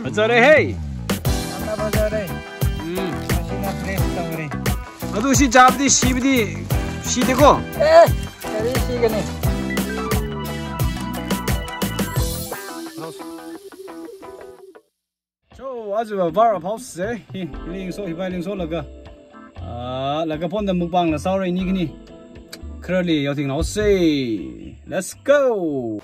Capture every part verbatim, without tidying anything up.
ꯐꯖꯔꯦ ꯍꯦ ꯌꯥꯝꯅ ꯐꯖꯔꯦ ꯎꯝ ꯃꯁꯤꯅ ꯐ꯭ꯔꯦꯁ ꯇꯧꯔꯦ ꯑꯗꯨ ꯁꯤ ꯆꯥꯕꯗꯤ ꯁꯤꯕꯗꯤ ꯁꯤꯗꯦꯀꯣ ꯑꯦ ꯀꯔꯤ ꯁꯤꯒꯅꯤ 저 아주 바로 파우스 히 링소 히바링소라가 아 라가 본다 묵방나 싸우러 이니기니 크럴리 여팅 나오세이 렛츠 고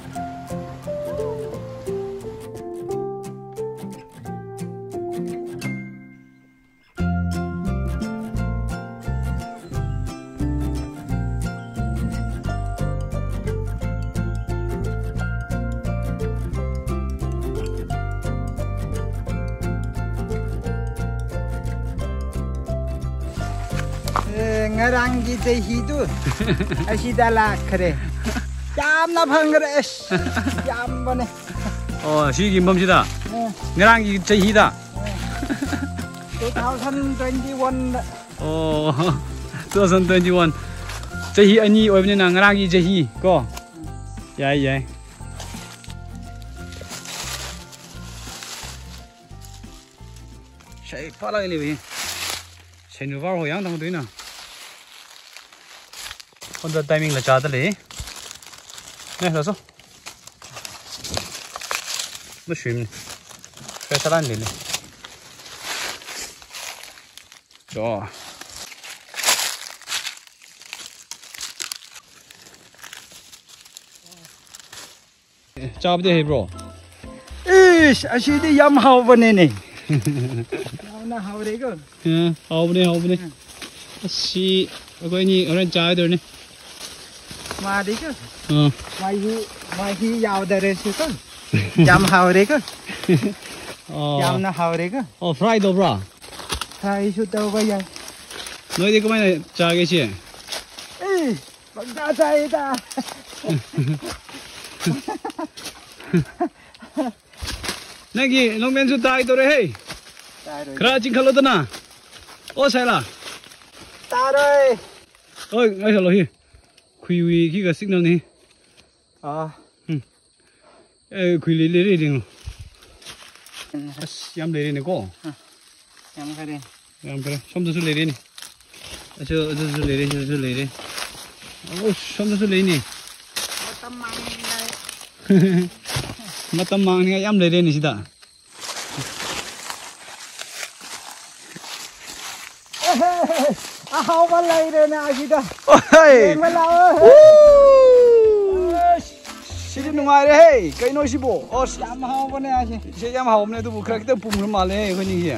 ngarangi jahidu asida lakhre yamna phangre yambane 어 시기 뭡시다 ngarangi jahida twenty twenty-one 어 twenty twenty-one jahi ani oibnina ngarangi jahi ko yai yai sai pala ni we sai nu var ho yang dang doina 혼자 타이밍 라자들이 네 가서 뭐 쉬면 배탈 되네 좋아 잡대 해 브로 이씨 아시디 얌 하오버네네 야나 하오레고 응 하오버네 하오버네 씨 어거니 어른 짜야 되네 마디고 어 마이 마이 야오다레시고 얌 하오레고 어 얌나 하오레고 어 프라이도 브라 사이슈 떠봐야 너희들 그만에 짜게시 에이 막다자이다 내기 농면수 따이도래 헤이 그라진 칼로드나 어 살라 따로이 어이 어이 살로히 쿠이위 기가 시그널니 아 에 쿠이리 레레링 아씨 얌 레레니고 얌 그래 얌 그래 섬도수 레레니 저 저저 레레 저 레레 어 섬도수 레니 마땀 망니가 얌 레레니 시다 아 하오바 라이레네 아시다 어이 말라 시리 누가래 헤이 까이노시보 어 얌 하오바네 아시 시ям 하오네 두부 그렇게 뿜을 말래 그니기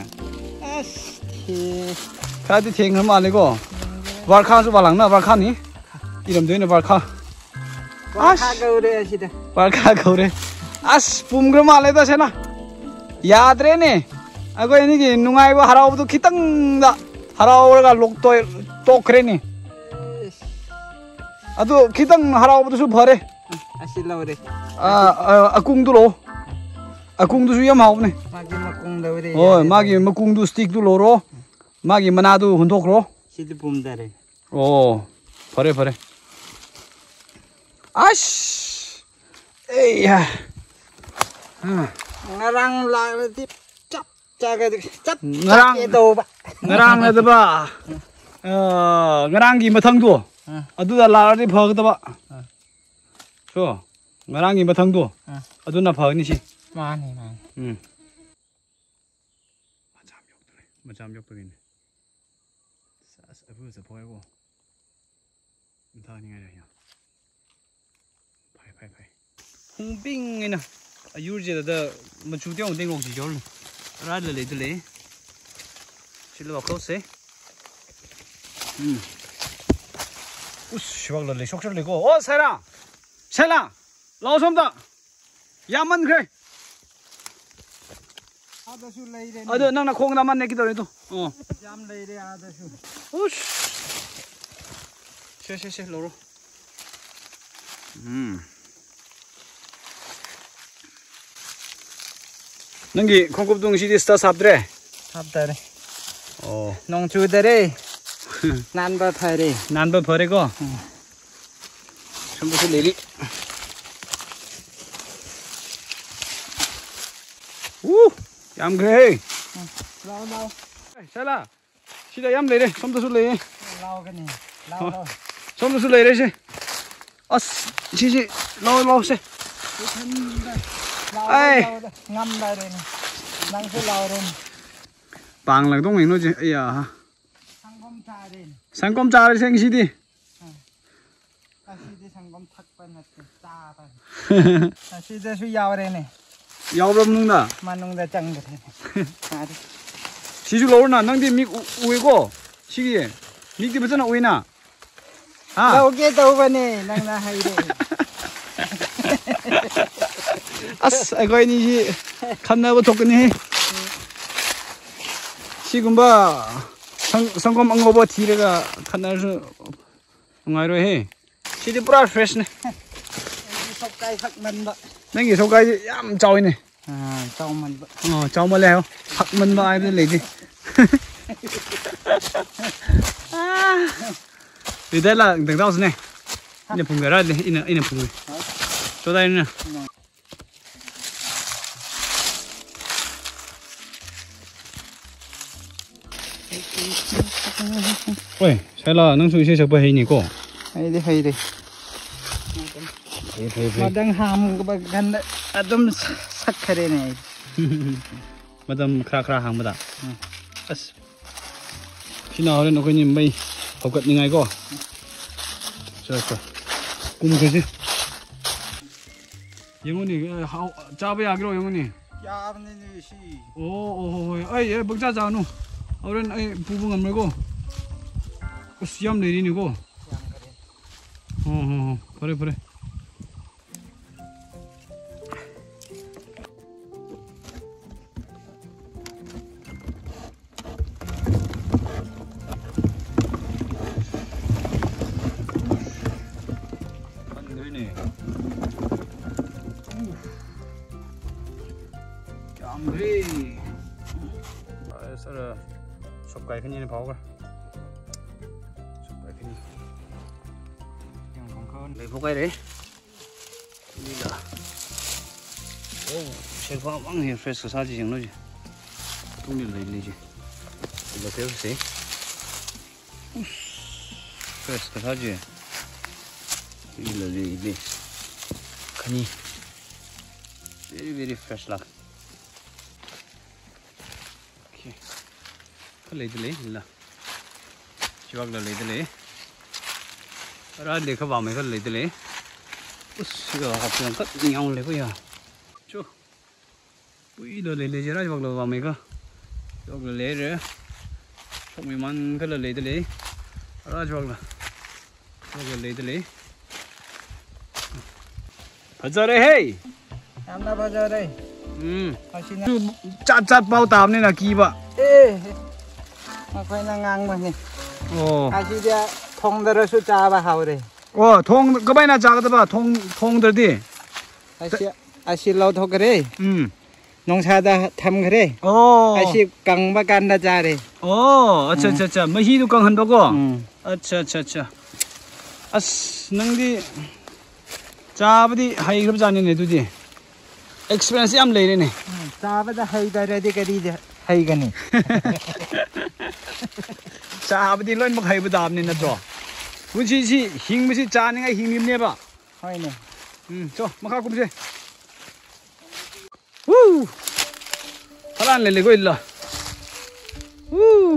아씨 카드 탱을 말래고 발카수 발랑나 발카니 이름 되네 발카 와카 거래 아시다 발카 거래 아스 뿜을 말래다 세나 야드레네 아고 이니기 누가이고 하라오도 기땅다 하라오가 록도 또 그래니 아도 기땅 하라오도 수 버래 아실라오레 아 아궁두로 아궁두수 얌 하오네 마기 마궁다오레 어 마기 마궁두 스틱도 로로 마기 마나도 혼독로 시드 붐다레 오 버래 버래 아씨 에이야 ngarang la tip chap chaga chap ngarang do ba ngarang la ba ờ ngarang gi mathang du aduda la ri phag da ba so ngarang gi mathang du aduna phag ni si mani man 음 맞am yok dre 맞am yok begin sas abu sa poego 인타니 가야 파이 파이 파이 홍빙이나 아유르제다 마추디ong 땡곡 지절 라르레들레 실로 커세 음 우스 시박러레 속설레고 어 사랑 사랑 라오솜다 야만 그래 아다슈 레이레 아도 나나 콩 나만 내기더래도 어 잠 레이레 아다슈 우스 쉐쉐쉐 로로 음 능기 콩kop동 시디 스타 삽드레 삽다레 어 농추다레 난바 파레 난바 버리고 전부터 내리 우, 얌그래. Lau lau. 살라. 시다 얌 레래. 좀더 술래. Lau cái này. Lau lau. 좀더 술래 레시. 아스, 시시 lau lau 세. Cái thân đây. Lau Ê. lau đây. Ngâm đây đây này. Đang cái lau đây. 빵 lang dong nó chứ. Aya. Sang không trà đây. 상검 짜리 생시디. À xí đi sang không thắc bên này trà bên. À xí đi suy giàu đây này. 야오럽 농다. Mà nung ra chân được thế. À đi. 시주 러울나 낭디 믹 우이고 시기에 믹디 버전나 우이나. 아. Đâu kia đâu bên này. Đang là hay đây. 아스, 아이고 이니 칸나고 독근이. 지금 봐. 성 성검 엉어버 디레가 칸나서 엉아이로 해. 시디 뿌라 프레스네. Sọc cây thắc mình vậy. 땡기 소가이 얌 짜오이네. À trâu mình vậy. 어, 짜오말래요. 학문 봐 아이들 레디. 아. 이달라 등다우스네. 이제 분가라데 이네 이네 분가. 조다이네. 왜? 살라 능수 이제 저거 해 니고. Hay đi hay đi. 배, 배, Mà 배. đang hàm cái bậc gần đấy. À đâm sắc cái đây này. 마담 크라크라 항보다. 아스. 피나 하려는 거니 뭐 거것 닝아 이거. 저저. 꿈그지. 영훈이 하 짜베 하기로 영훈이. Dạ bên này xí. 오, 오, 아이, 얘 먹자 자노. 어른 아이 부부 안 말고. 그 시험 내리니고. 어, 어, 그래 그래. Camry. Sara shop cái cái này bảo cả. Shop cái cái này. Dòng con con. Lấy phụ cái đấy. Đi là. Oh, sẽ có măng hiện fresh sao gì chẳng nói gì. Tung đi lấy lấy gì. Lấy theo cái gì. Fresh sao gì. Đi là lấy lấy. Cái này. Very very fresh luck. Okay. Cái lấy lấy là. Chỉ bắt là lấy lấy. Ra để các bạn mấy cái lấy lấy. Ủa, học trường cất nhau lấy bây giờ. Chú. Bui là lấy lấy ra bắt là vào mấy cái. Bắt là lấy rồi. Xong mình mang cái là lấy lấy. Ra bắt là. Bắt là lấy lấy. Bây đây hey. Em đã bao giờ đây? Ừ. Ở xin nào. Chặt chặt bao tạm nên là kỳ bạ. Ê. Mà phải là ngang mà nhỉ. Ồ. À chị đi thông đỡ số trà bà hậu đây. Ồ, thông cái bay nào chặt cái bà thông thông đỡ đi. À chị à chị lâu thôi cái đấy. Ừ. Nông xã đã thăm cái đấy. Ồ. À chị căng bà can đã trà đây. Ồ, अच्छा अच्छा अच्छा. Mà hi du căng hơn bao cô. Ừ. अच्छा अच्छा अच्छा. As nang đi. Cha bữa đi hay gấp ra này tụi đi. Experience am lấy này. Trà bà đã hay đây đi cái đi hay cái này. Cha bữa đi lên mặc hay bữa đạp này nè cho. Muốn chi chi hình mới chi cha này ngay hình im nè bà. Hay này. Ừ, cho mặc khác cũng thế. Woo. Thật là lấy lấy cái là. Woo.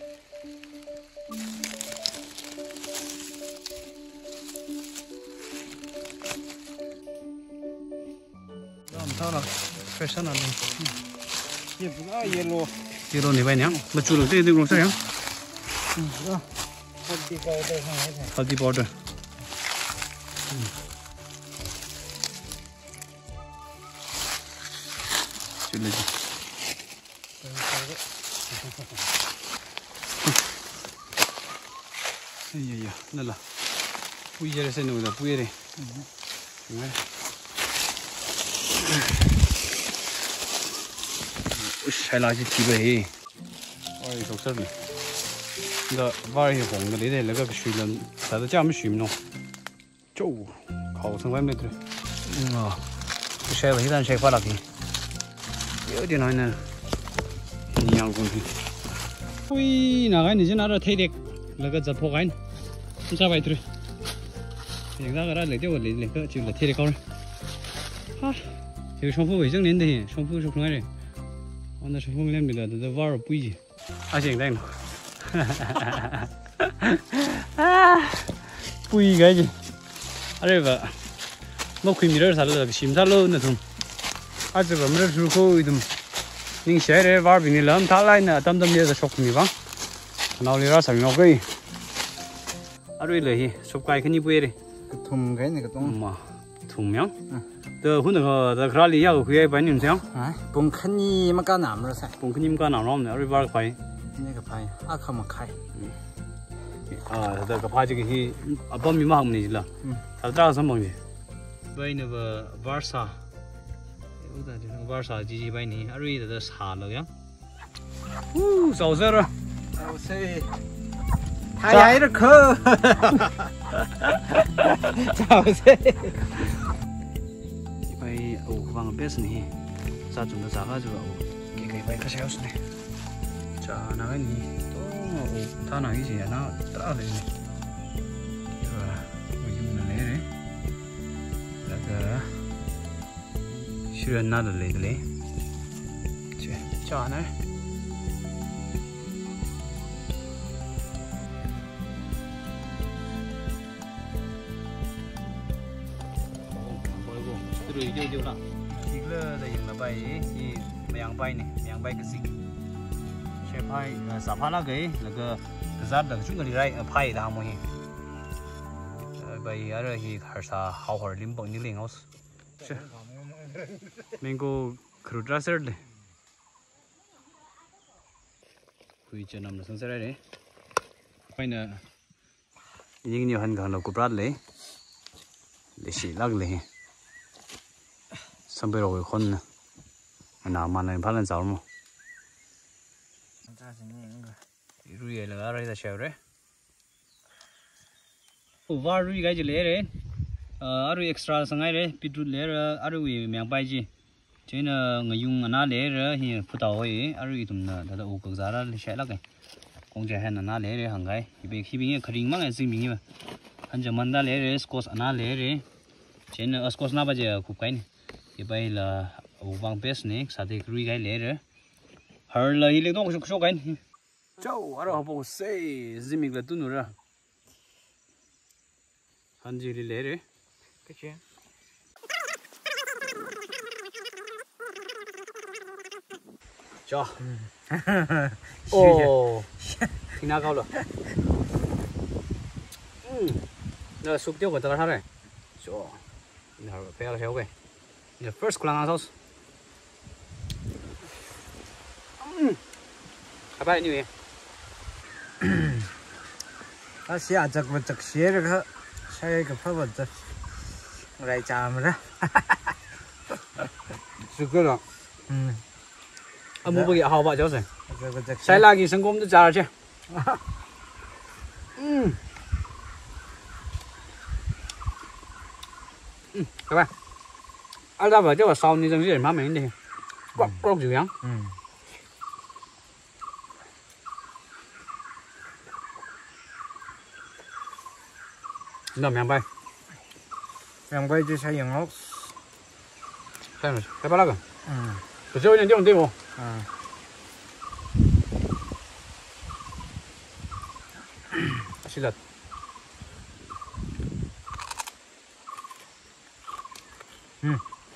Sao là fresh nào đây? Chị có yellow. Yellow này vậy nhá, mà chủ lực đây được sao nhá? Rồi. Hãy subscribe cho kênh Ghiền Mì Gõ để không bỏ lỡ Haldi powder. Chile gì? Ây da da, đây là. Pui ra xem nào là pui đây. Hay là chỉ chỉ vậy. Ôi, sốt sốt này. Đó, vài cái红的你哋那個水輪，但係真係水唔弄，做考生外面的，嗯啊，食為但食法啦佢， Điều điều nói nè, nhiều con thì, ui, nào cái này chứ nó là thấy đẹp, là cái giật phô cái, không sao vậy thôi, những cái đó lấy tiêu lấy lấy cái chỉ là thấy đẹp con, ha, thì trong phố vệ sinh đến đây, trong phố trong này này, anh ta trong phố lên bây giờ tôi vào bụi gì, à chuyện đây bụi cái gì, ở đây vậy, nó khi mình ra sao là sim sao luôn nữa thôi. À chứ vẫn rất là khôi đùm nhưng sẽ để vào bên này làm tháo lại nè tâm tâm địa là sọc mình vắng nào đi ra sẵn nó cái à rồi lấy sọc cái cái như vậy đi cái thùng cái này cái tông mà thùng miếng từ hôm nào từ ra lý do cái bán những sao bông khăn gì mà cá nạm rồi sao bông khăn gì mà cá nạm lắm nữa rồi vào cái này cái phải à không mà khai à từ cái phải cái gì à bao nhiêu mà không này là tháo ra xong bằng gì bây giờ Varsa Varsa gì gì vậy nè, ở đây là xả rồi á, uh, sầu sơ rồi, sầu sơ, thái thái rất khờ, sầu sơ, vậy, oh, vàng best nè, sao chúng ta giá cả rồi, cái cái vậy cái sao này, chả nào cái nè, to, thà nào cái gì nó trả lại nè, và mình dùng nó lấy đấy, là cái chuyện nào lấy lấy, cho này, rồi điều điều nào, thì là đây là bài gì, miếng bài này, miếng bài cái gì, chế bài, sắp phá là cái, là cái cái giá được chúng ta đi ra, bài là mọi người, bài ở đây thì hơi sa hao hở lim bông như liền house. Mình có khử ra sợi đấy, quy cho nằm là xong sợi đấy, phải nè, những nhiều hơn cả nó cũng bắt lấy, để xí lắc lấy, xong bây giờ cái con nào mà này phát lên sáu mà, rồi vậy là ở đây là sẹo đấy, vào rồi cái gì lấy đấy. Ở đây extra sang ngày đấy, beetroot lấy rồi, ở đây miếng bài gì, cho nên người dùng anh lấy rồi thì phụ tàu ấy, ở đây tụm là đã ủ cực giá là sẽ lắc cái, công trẻ hen anh lấy rồi hàng ngày, thì bây khi bây giờ khởi mang cái gì mình như anh chồng anh đã lấy rồi, scotch anh lấy rồi, cho nên scotch nào bây giờ cũng cái này, thì bây là ủ vàng best này, sau thì rui cái lấy rồi, hở là hi lấy đông số số cái, châu ở đây họ bảo say, gì mình là tu nữa rồi, anh chỉ lấy rồi. cái chuyện cho ồ thì nào cao rồi nó súp tiêu của tao sao này cho nó phải là sao cái the first class sauce các bạn như vậy ta sẽ ăn chắc vật chắc xé được hả sai cái pháp vật chắc lại chạm rồi đó súp tiêu rồi à mua cái hào bạc cháu rồi sai sai là cái sân công nó trả chứ các bạn ăn ra vào chứ vào sau thì giống như má mình đi quắp quắp gì vậy nó miếng bay miếng bay chỉ sai những ngốc sai rồi sai bao lâu rồi chơi những điều gì không xin lỗi ừ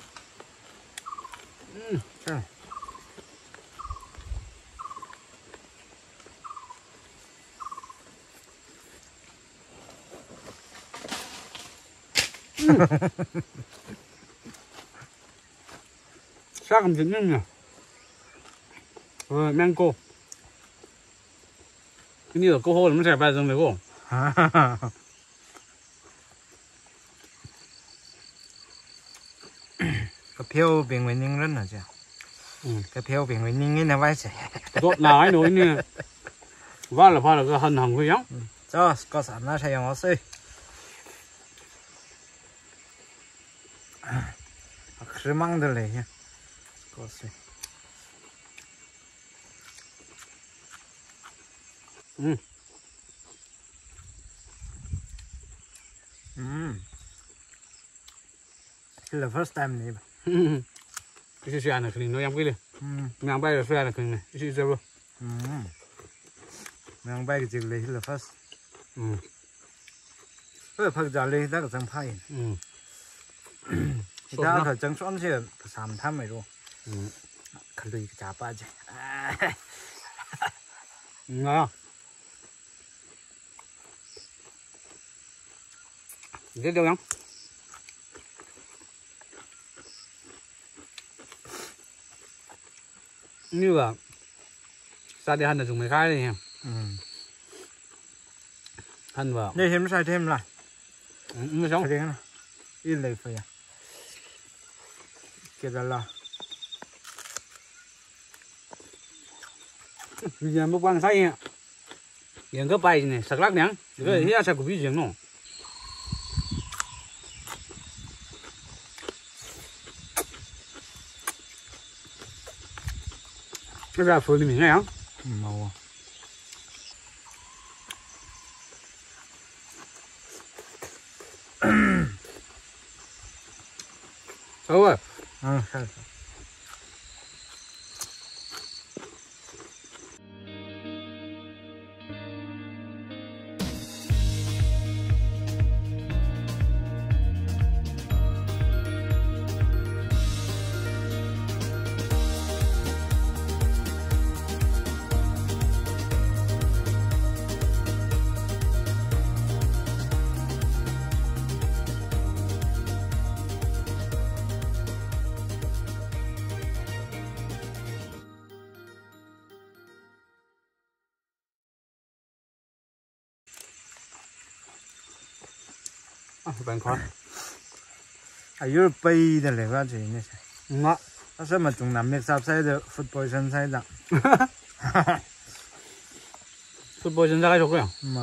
ừ sao sao cầm trứng nhỉ rồi mang cô cái như là cô hô là nó sẽ phải dùng được cô cái phiếu biển Nguyễn Ninh rất là chứ cái phiếu biển Nguyễn Ninh ấy là vai sẽ tốt nào ấy nói nè và là phải là cái hành hàng của nhau cho có sẵn nó sẽ用水吃忙的嘞，过水。 嗯嗯，是 the first time 呢吧？ 嗯，这是酸的，肯定那样贵的。 嗯， 两百的酸的，肯定的，是这不？ 嗯，两百个这个嘞是 the first。 嗯， เออผักจานเลยได้กับจังไพ่嗯， ถ้าเขาจังซ้อนเชื่อสามท่าไม่รู้嗯， เขาเลยจ่าป้าจ้ะ嗯啊，你这调羊。như là xa đi hành là dùng mấy khai đây nha อืม hành vào นี่เห็นไม่ใช่เทมล่ะ ừ, nó sống เรียงนะอีเลยเฟียเกิดอะไร bây giờ một quang say nha hiện cái bài này sạc lắc nhá cái hiện sạc của ví dụ nó cái ra phơi mình nghe không เมาอ่ะ đâu rồi อ่าใช่ bạn khó อายุปีนั่นแหละว่าจริงนี่ใช่ ngọ ถ้าสมัยตรงนั้นมีซับไซด์ฟุตบอลชั้นไซด์ดัง football chân ra cái chỗ kia มา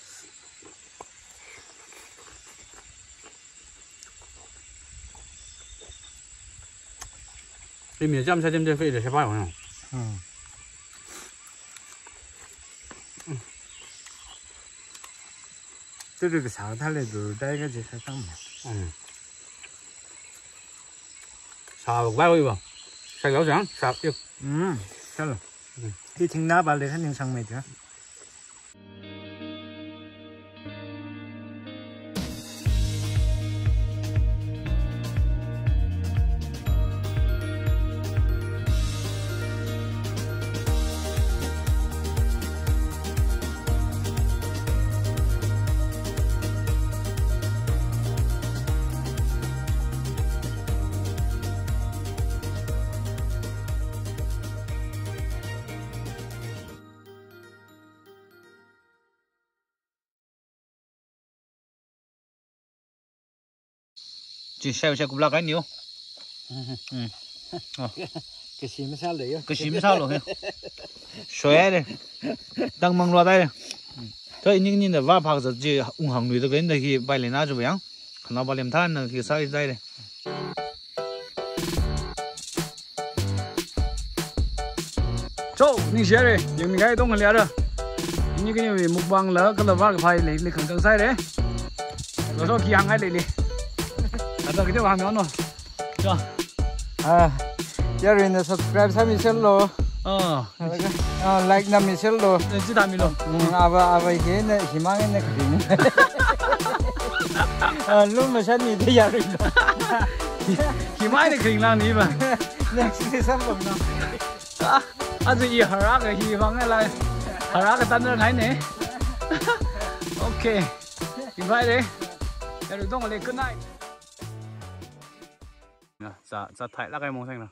thì mình chăm sai thêm thêm phải để xe bay không อืม这个啥他来都带个这些当嘛 ừ xào bay đi vào xào giáo sáng xào yêu อืมใช่หรอที่ทิ้งหน้าบ้านเลยท่านยังสั่งไม่ถึง chỉ xào xào cũng là cái nhiều ừ cái gì mới sao đấy cái gì mới sao rồi xòe đây đang mang loa đây thế nhưng nhìn là va phạc giờ chỉ ung hàng người ta cái này khi bay lên na rồi vậy không nó bao liềm than là khi sao đây đây chỗ những xe đây những cái đông hơn lẽ rồi những cái này mục bang lỡ cái là va cái phải lấy lấy khẩn trương sai đấy rồi sau khi hàng hay lấy lấy ada kita paham ono. Coba. Ah, jangan lupa subscribe sama Michelle lo. Oh. Ah, like na Michelle lo. Itu dah milo. Hmm, apa apa ini ne himangan ne kering. Ah, lu macam ni dia yarin. Himangan ne kering lah ni ba. Next season belum no. Ah, aja i harak ke himangan lah. Harak ke tanah ngai ne. Okay. Bye deh. Jadi dong le good night. Dạ, dạ thấy là cái mông xanh nào.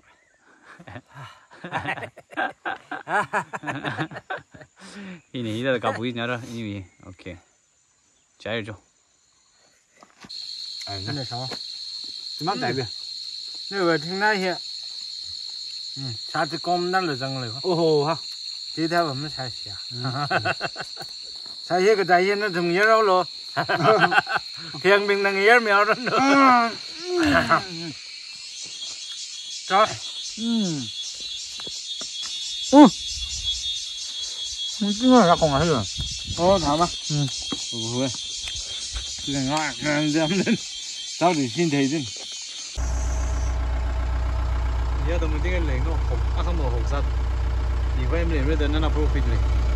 Cái này là cả buổi nhá rồi, như vậy, ok. Chạy rồi. Cái này sao? Cái mắt đại biệt. Nếu mà thằng này hiện, ừ, sao thì con nó là răng rồi. Ô hồ ha. Tiếp theo mình mới xài xả. Xài hiện cái đại hiện nó thùng nhớ đâu rồi. Thiền mình là nhớ mèo đó nữa. Rồi. Ừ. Ừ. Cái này là còn là rồi. Ô thảo mà. Ừ. Ôi. Cái này ngon, ngon dám lên. Sao để xin thầy chứ. Giờ tụi mình tiếng lên nó hộp, à không mà hộp sắt. Thì vậy em lên rồi nó là profit này.